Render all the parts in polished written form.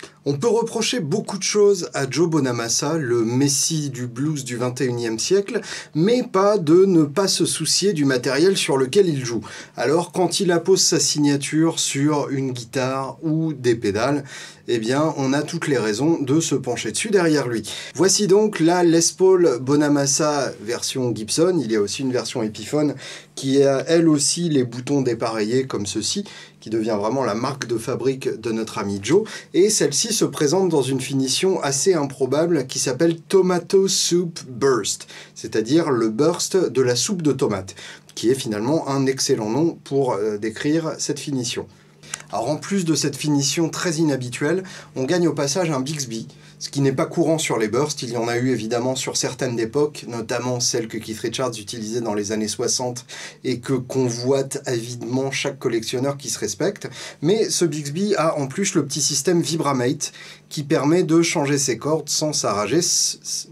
On peut reprocher beaucoup de choses à Joe Bonamassa, le messie du blues du 21e siècle, mais pas de ne pas se soucier du matériel sur lequel il joue. Alors quand il appose sa signature sur une guitare ou des pédales, eh bien on a toutes les raisons de se pencher dessus derrière lui. Voici donc la Les Paul Bonamassa version Gibson. Il y a aussi une version Epiphone qui a elle aussi les boutons dépareillés comme ceci, qui devient vraiment la marque de fabrique de notre ami Joe, et celle-ci se présente dans une finition assez improbable qui s'appelle Tomato Soup Burst, c'est-à-dire le burst de la soupe de tomate, qui est finalement un excellent nom pour décrire cette finition. Alors en plus de cette finition très inhabituelle, on gagne au passage un Bixby, ce qui n'est pas courant sur les bursts. Il y en a eu évidemment sur certaines époques, notamment celles que Keith Richards utilisait dans les années 60 et que convoite avidement chaque collectionneur qui se respecte. Mais ce Bixby a en plus le petit système Vibramate qui permet de changer ses cordes sans s'arracher ce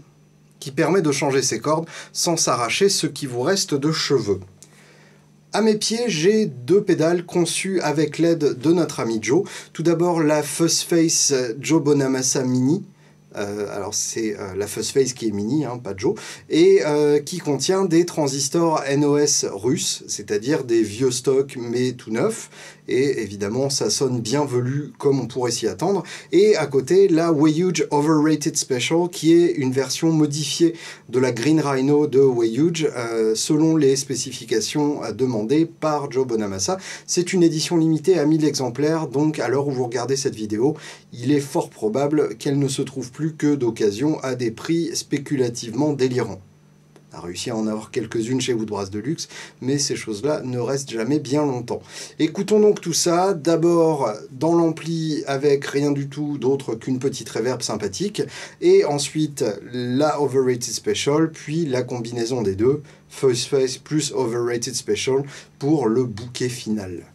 qui vous reste de cheveux. À mes pieds, j'ai deux pédales conçues avec l'aide de notre ami Joe. Tout d'abord la Fuzzface Joe Bonamassa Mini. Alors c'est la Fuzzface qui est mini, hein, pas Joe, et qui contient des transistors NOS russes, c'est-à-dire des vieux stocks mais tout neufs, et évidemment ça sonne bien velu comme on pourrait s'y attendre. Et à côté la Wayuge Overrated Special, qui est une version modifiée de la Green Rhino de Wayuge selon les spécifications demandées par Joe Bonamassa. C'est une édition limitée à 1000 exemplaires, donc à l'heure où vous regardez cette vidéo, il est fort probable qu'elle ne se trouve plus que d'occasion à des prix spéculativement délirants. On a réussi à en avoir quelques-unes chez Woodbrass Deluxe, mais ces choses-là ne restent jamais bien longtemps. Écoutons donc tout ça, d'abord dans l'ampli avec rien du tout d'autre qu'une petite reverb sympathique, et ensuite la Overrated Special, puis la combinaison des deux, Fuzzface plus Overrated Special, pour le bouquet final.